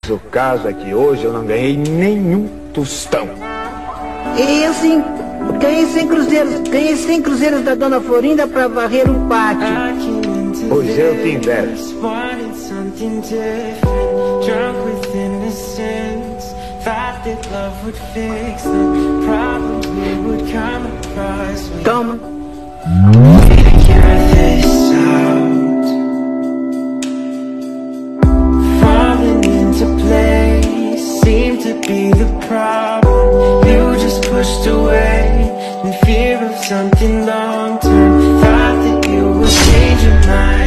O caso é que hoje eu não ganhei nenhum tostão. E assim, ganhei 100 cruzeiros da Dona Florinda pra varrer o pátio. Pois eu te invejo. Toma. Be the problem you just pushed away in fear of something long term. Thought that you would change your mind.